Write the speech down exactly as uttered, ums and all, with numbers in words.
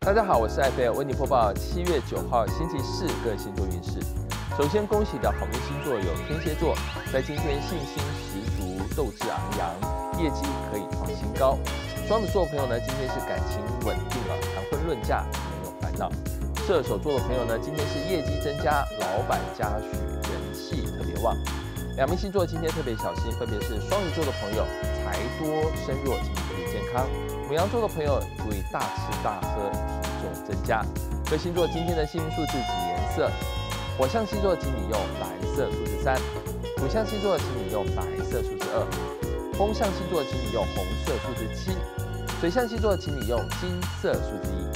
大家好，我是艾菲尔，为你播报七月九号星期四各星座运势。首先恭喜的好运星座有天蝎座，在今天信心十足，斗志昂扬，业绩可以创新高。双子座的朋友呢，今天是感情稳定啊，谈婚论嫁没有烦恼。射手座的朋友呢，今天是业绩增加，老板嘉许，人气特别旺。两名星座今天特别小心，分别是双鱼座的朋友，财多身弱，请注意健康。牡羊座的朋友注意大吃大喝，体重增加。各星座今天的幸运数字及颜色：火象星座请你用蓝色数字三，土象星座请你用白色数字二，风象星座请你用红色数字七，水象星座请你用金色数字一。